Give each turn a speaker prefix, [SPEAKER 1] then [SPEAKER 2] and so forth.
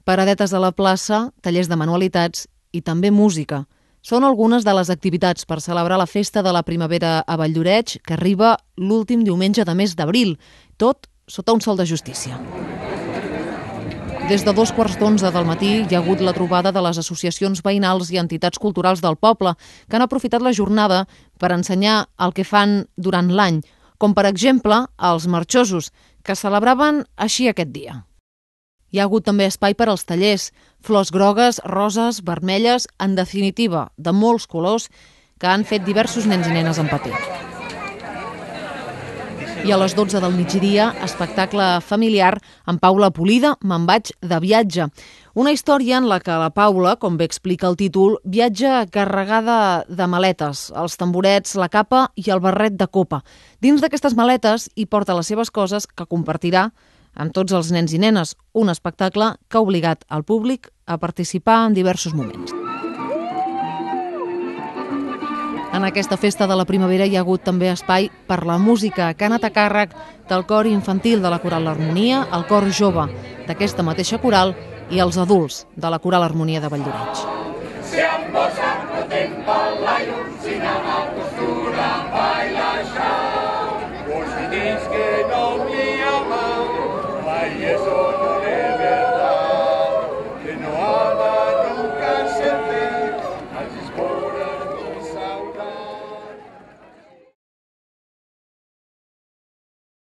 [SPEAKER 1] Paradetes a la plaça, tallers de manualitats i també música. Són algunes de les activitats per celebrar la festa de la primavera a Valldoreix, que arriba l'últim diumenge de mes d'abril, tot sota un sol de justícia. Des de 11:15 del matí hi ha hagut la trobada de les associacions veïnals i entitats culturals del poble, que han aprofitat la jornada per ensenyar el que fan durant l'any, com per exemple els marxosos, que celebraven així aquest dia. Hi ha hagut també espai per als tallers, flors grogues, roses, vermelles, en definitiva, de molts colors, que han fet diversos nens i nenes en paper. I a les 12 del migdia, espectacle familiar amb Paula Polida, Me'n vaig de viatge. Una història en la que la Paula, com bé explica el títol, viatja carregada de maletes, els tamborets, la capa i el barret de copa. Dins d'aquestes maletes hi porta les seves coses que compartirà amb tots els nens i nenes, un espectacle que ha obligat el públic a participar en diversos moments. En aquesta festa de la primavera hi ha hagut també espai per la música, que ha anat a càrrec del cor infantil de la Coral L'Harmonia, el cor jove d'aquesta mateixa coral i els adults de la Coral Harmonia de Valldoreix.